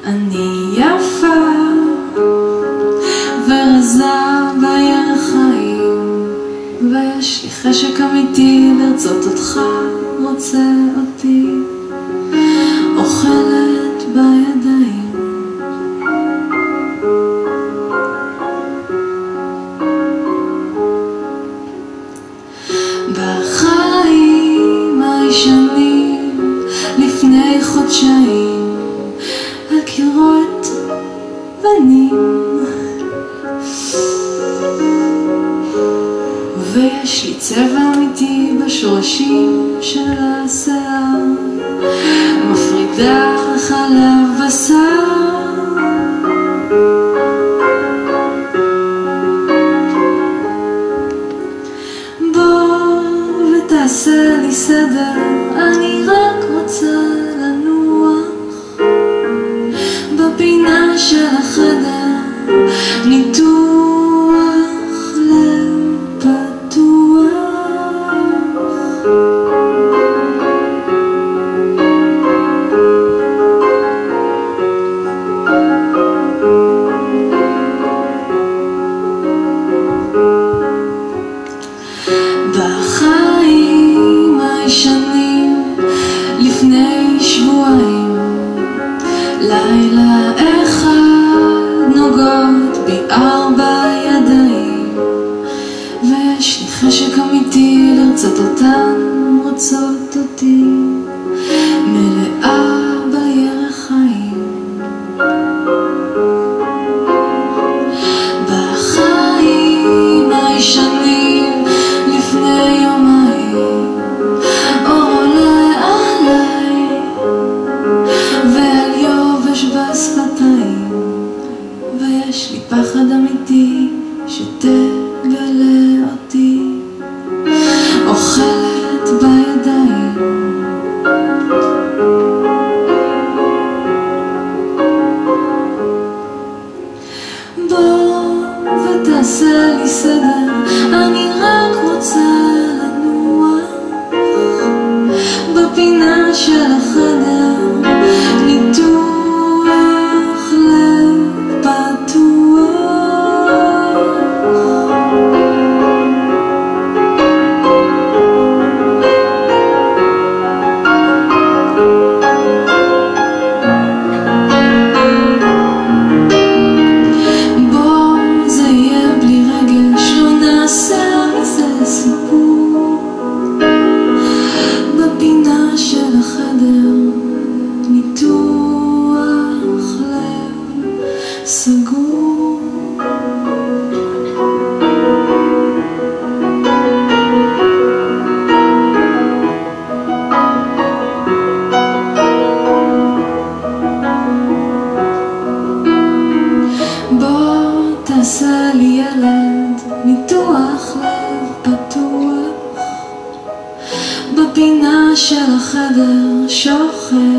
אני יפה ורזה בירך חיים, ויש לי חשק אמיתי לרצות אותך, רוצה אותי, אוכלת בידיים. בחיים הישנים לפני חודשיים הקירות בנים, ויש לי צבע אמיתי בשורשים של השיער, מפרידה חלב בשר. בוא ותעשה לי סדר, אני רק רוצה לנוח בפינה של החדר, ניתוח לב פתוח. בחיים הישנים לפני שבועיים, לילה אחד נוגעות בי 4 ידיים, ויש לי חשק אמיתי לרצות אותן, רוצות אותי, מלאה בירך חיים. בחיים הישנים לפני יומיים, אור עולה עליי ועל יובש בשפתיים, ויש לי פחד אמיתי שתגלה אותי, אוכלת בידיים. בוא ותעשה לי סדר, אני רק רוצה לנוח בפינה של החדר, ניתוח לב פתוח. בוא זה יהיה בלי רגש, לא נעשה מזה סיפור, בפינה של החדר, ניתוח לב סגור. בוא תעשה לי ילד, ניתוח לב פתוח, בפינה של החדר שוכב